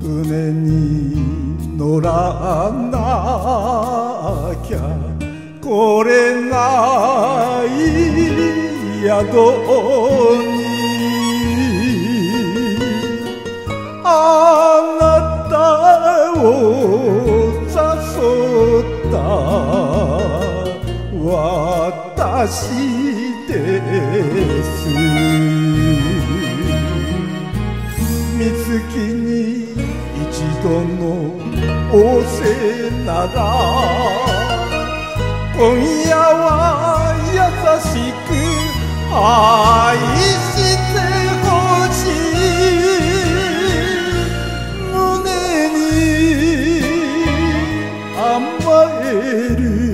船に乗らなきゃ来れない宿にあなたを誘った私です三月に一度の仰せなら今夜は優しく愛してほしい胸に甘える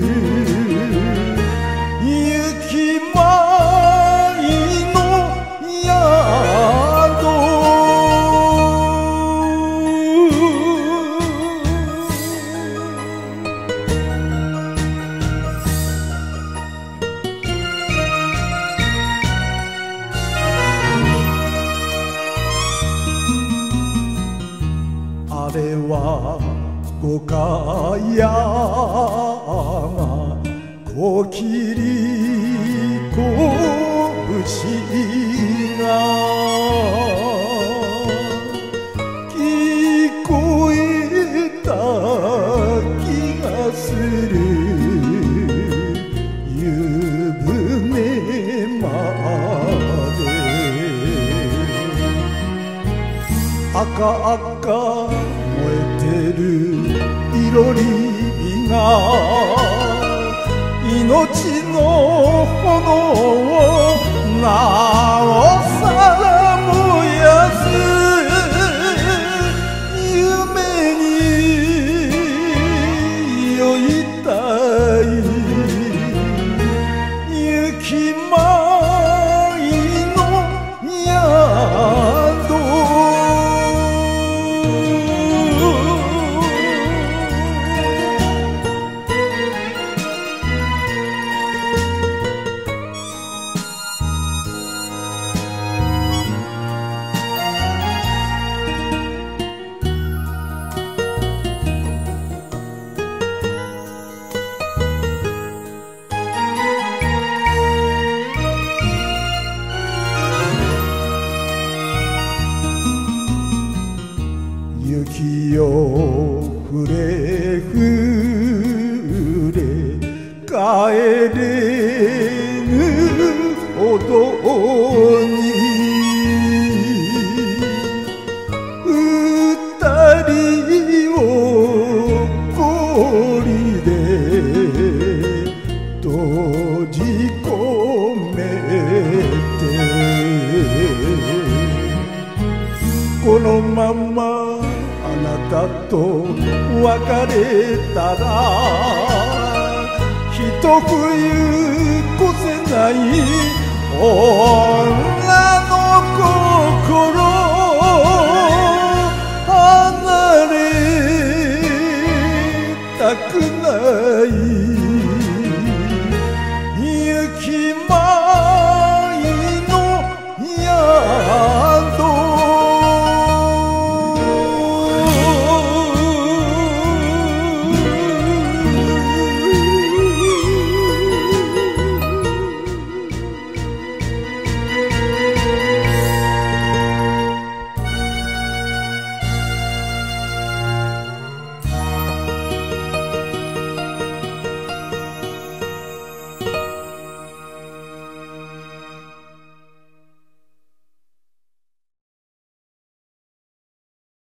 雪舞の宿あれは五箇山小切拳が聞こえた気がする湯船まで赤々燃えてるいろり火が命の炎をなおさら燃やす夢に酔いたい雪舞の宿雪よふれふれ帰れぬほどに二人を氷で閉じ込めてこのままあなたと別れたら一冬越せない女の心離れたくない